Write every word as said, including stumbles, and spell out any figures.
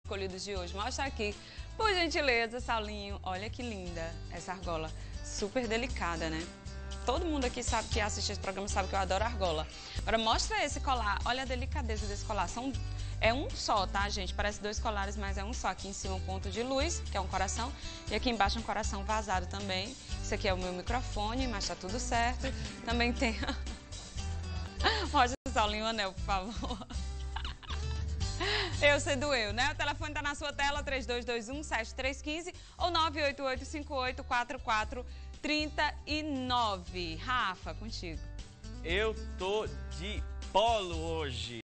escolhidos de hoje. Mostra aqui, por gentileza, Saulinho. Olha que linda essa argola, super delicada, né? Todo mundo aqui sabe que assiste esse programa sabe que eu adoro argola. Agora mostra esse colar, olha a delicadeza desse colar. São, é um só, tá, gente? Parece dois colares, mas é um só. Aqui em cima um ponto de luz, que é um coração, e aqui embaixo um coração vazado também. Isso aqui é o meu microfone, mas tá tudo certo. Também tem... Mostra, Saulinho, o anel, por favor. Eu sei do eu, né? O telefone tá na sua tela, três dois dois um, sete três um cinco ou nove oito oito cinco oito quatro quatro três nove. Rafa, contigo. Eu tô de polo hoje.